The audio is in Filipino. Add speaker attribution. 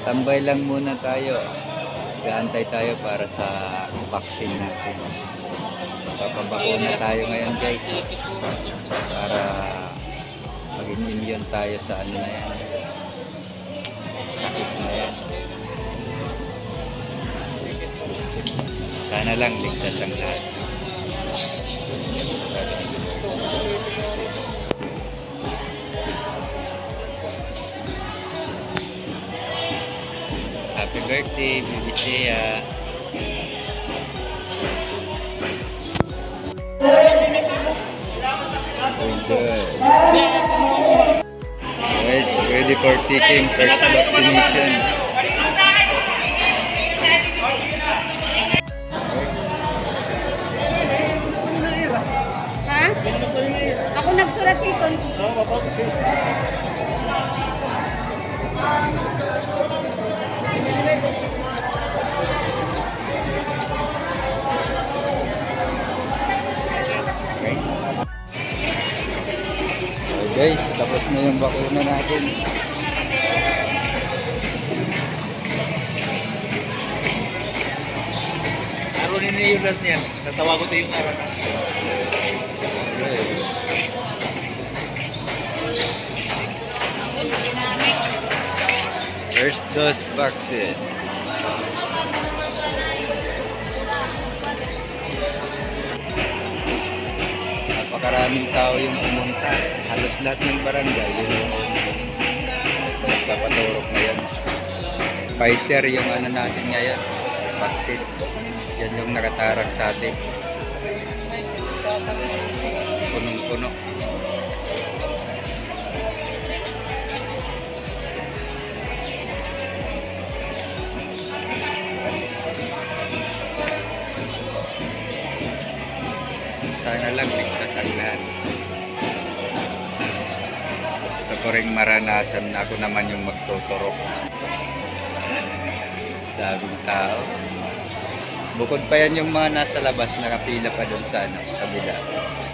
Speaker 1: Tambay lang muna tayo. Gaantay tayo para sa vaccine natin. Papabakuna tayo ngayon guys. Para maging immune tayo sa ano na yan. Sakit na yan. Sana lang ligtas ang lahat. Happy birthday, Bibi Shea. Very good. Guys, ready for taking first vaccination.
Speaker 2: Ha? Ako nagsurat dito.
Speaker 1: Okay guys, tapos na yung bakuna natin.
Speaker 3: Araw nila yung last niyan. Natawa ko ito yung araw na.
Speaker 1: First dose vaccine. Napakaraming tao yung pumunta. Halos lahat ng barangay yung nagpapaturok ngayon. Pfizer yung ano natin ngayon, vaccine. Yan yung nakatarang sa atin. Punong-puno. Sana lang ligtas ang lahat. Gusto ko rin maranasan na ako naman yung magtuturok. Daming tao. Bukod pa yan yung mga nasa labas, nakapila pa doon sa kabila.